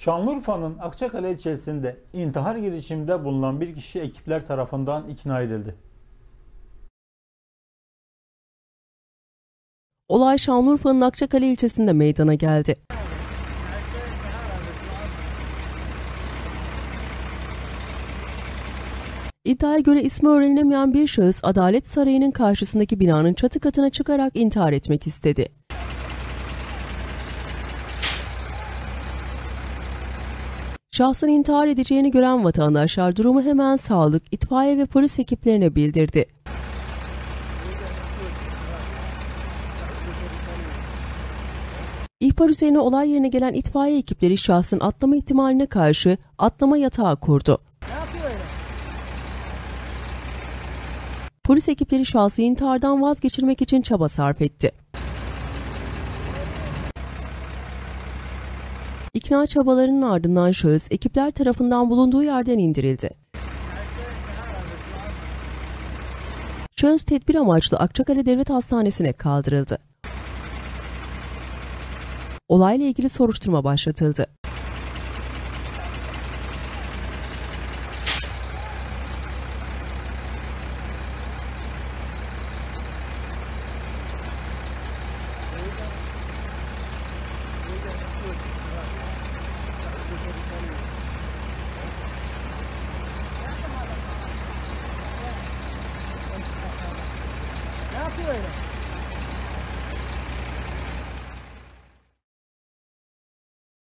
Şanlıurfa'nın Akçakale ilçesinde intihar girişiminde bulunan bir kişi ekipler tarafından ikna edildi. Olay Şanlıurfa'nın Akçakale ilçesinde meydana geldi. İddiaya göre ismi öğrenilemeyen bir şahıs Adalet Sarayı'nın karşısındaki binanın çatı katına çıkarak intihar etmek istedi. Şahsın intihar edeceğini gören vatandaşlar durumu hemen sağlık, itfaiye ve polis ekiplerine bildirdi. İhbar üzerine olay yerine gelen itfaiye ekipleri şahsın atlama ihtimaline karşı atlama yatağı kurdu. Polis ekipleri şahsı intihardan vazgeçirmek için çaba sarf etti. İkna çabalarının ardından şahıs ekipler tarafından bulunduğu yerden indirildi. Şahıs tedbir amaçlı Akçakale Devlet Hastanesi'ne kaldırıldı. Olayla ilgili soruşturma başlatıldı. Ne yapıyor öyle?